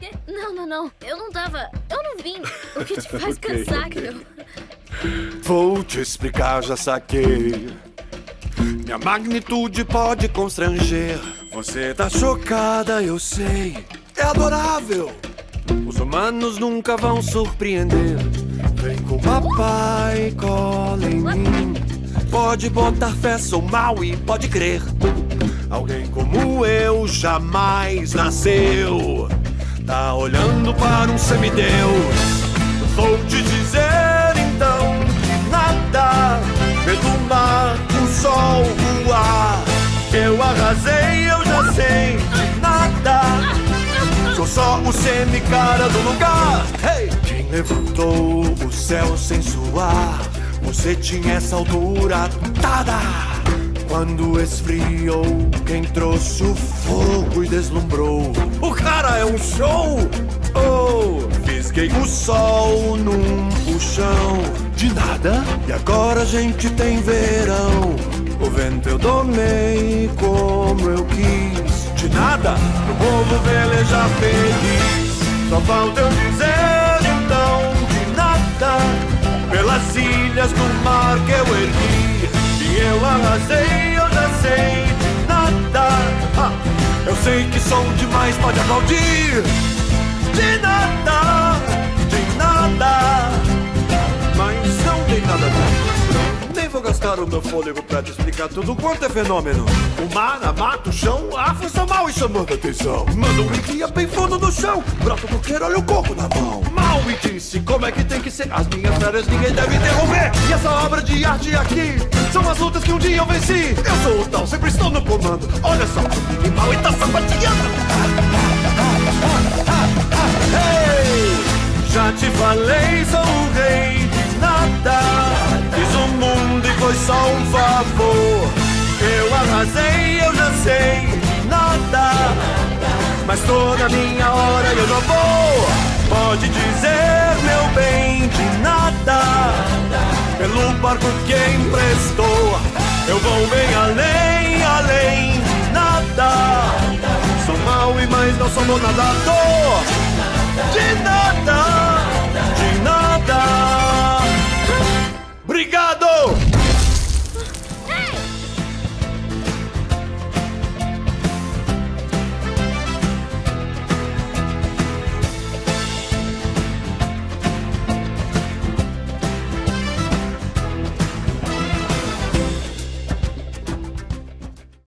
Não. Eu não vim. O que te faz cansar, meu? Vou te explicar, já saquei. Minha magnitude pode constranger. Você tá chocada, eu sei. É adorável. Os humanos nunca vão surpreender. Vem com o papai, cola em mim. Pode botar fé, sou Maui, pode crer. Alguém como eu jamais nasceu. Tá olhando para um semideus. Vou te dizer então que nada, pelo mar, o sol, o ar. Eu arrasei, eu já sei de nada. Sou só o semi-cara do lugar. Hey! Quem levantou o céu sem suar? Você tinha essa altura toda. Quando esfriou, quem trouxe o fogo e deslumbrou? O cara é um show! Oh, fisguei o sol num puxão de nada. E agora a gente tem verão. O vento eu domei como eu quis. De nada, pro povo velejar feliz. Só falta eu dizer então de nada. Pelas ilhas do mar que eu ergui. E eu arrasei, eu já sei de nada. Eu sei que sou demais, pode aplaudir. De nada, mas não tem nada a ver. Nem vou gastar o meu fôlego pra te explicar tudo quanto é fenômeno. O mar, a mata, o chão, a força mal e chamando a atenção. Manda um guia bem fundo no chão. Brota o coqueiro, olha o coco na mão. Mal me disse como é que tem que ser. As minhas férias ninguém deve interromper. E essa obra de arte aqui são as lutas que um dia eu venci. Eu sou o tal, sempre estou no comando. Olha só, o mal e tá sapateando. Hey! Já te falei, sou o rei de nada. Fiz o mundo e foi só um favor. Eu arrasei, eu já sei de nada. Mas tô na minha hora e eu já vou. Pode dizer, meu bem, de nada. Pelo barco que emprestou, eu vou bem além de nada. Sou Maui, mas não sou nadador. De nada.